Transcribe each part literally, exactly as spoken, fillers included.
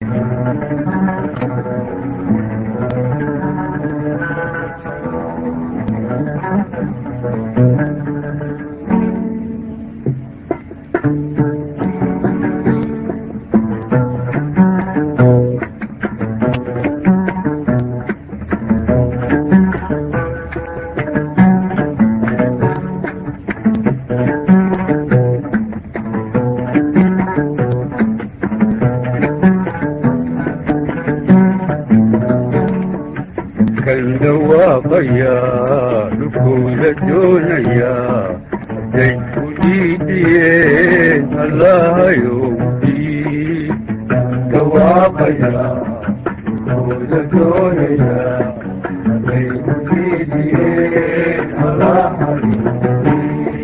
kaldawaaqaya dhulkooda doonaya day ku dhiidhiyeen allaahayowdii dhawaaqaya dhulkooda doonaya day ku dhiidhiyeen allaahayowdii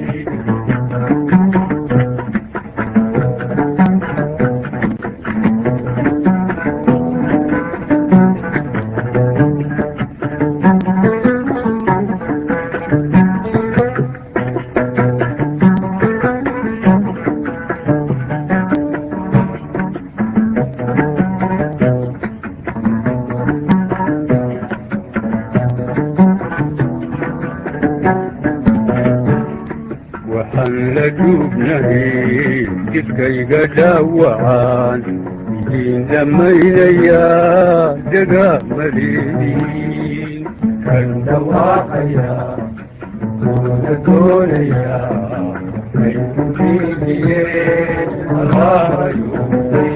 waxaan la duubnahay jidkayga dhaawacaan idiin dhammaynayaa dagaamaleediin kan dhawaaqaya dooda doonaya ay ku dhiidhiyeen allaahayowdii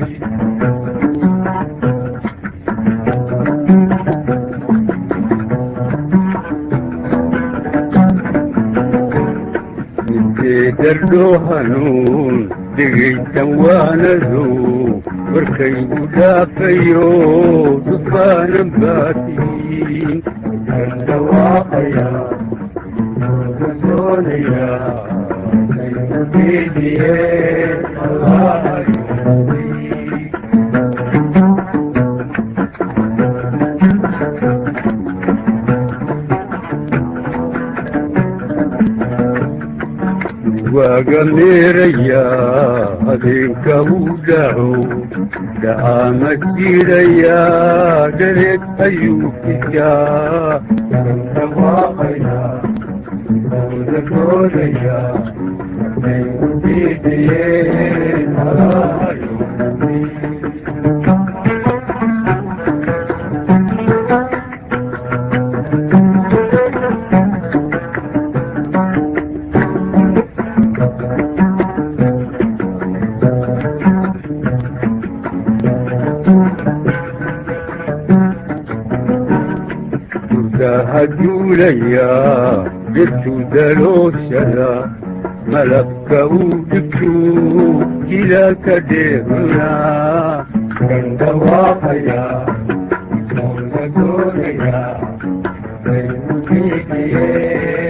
dardoo hanuun dhegaysan waanadu warkaygu dhaafayo dufaanan baatiin kan dhawaaqaya dooda doonaya ay ku dhiidhiyeen allaahayowdii waaga meeraya habeenka u dhaco dhacaama jiraya dhareed ayuu fishaa kan dhawaaqaya dooda doonaya ay ku dhiidhiyeen allaahayowdii haduulaya dhirtu dalooshada malabka uu dhigtuu jilaalka dheeruna kan dhawaaqaya dooda doonaya ay ku dhiidhiyeen